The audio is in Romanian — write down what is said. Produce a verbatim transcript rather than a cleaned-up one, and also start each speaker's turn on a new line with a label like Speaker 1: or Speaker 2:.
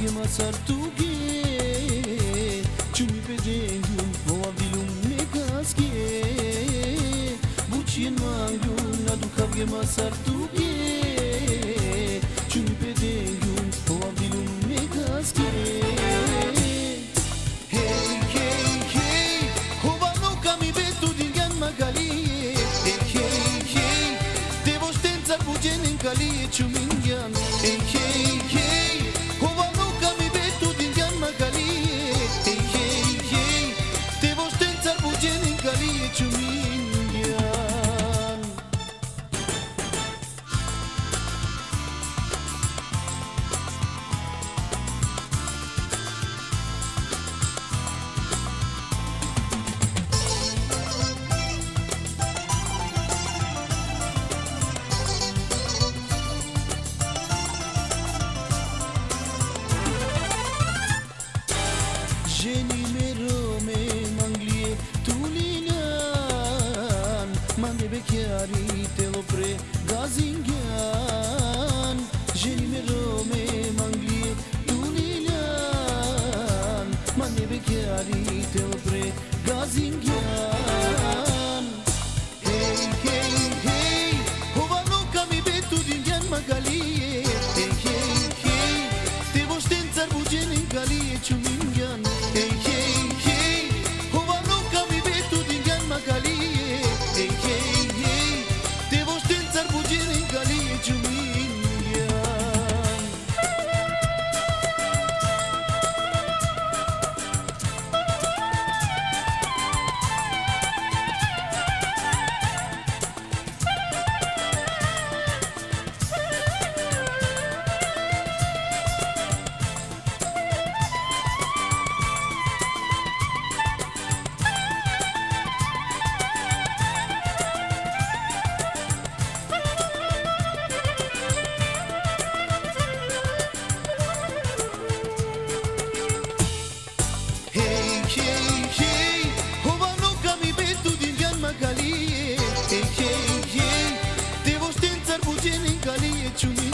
Speaker 1: kavge ma sartuge Chumi pe dengiun o avilum me kaske Bucien mangiun adu kavge ma sartuge Chumi pe dengiun o avilum me kaske Hey hey hey Hovano kami betu dingan magali Hey hey hey Devo stenza bugen in calie chumingan Hey hey hey Hovano kami betu dingan magali Hey hey hey Devo stenza bugen in calie chumingan Geni mero me manglie tulinan Mande bechiari te lo pre gazingan Geni mero me manglie tulinan Mande bechiari te lo pre gazingan Hey hey hey Hovano kami betu dingan magalie Hey hey hey Te voștențar bugen în galie ciumingan Hey hey hey Hovano kami betu dingan magalie Hey hey hey Te voștențar bugen în galie ciumingan Hey hey hey Te voștențar bugen în calie ciumingan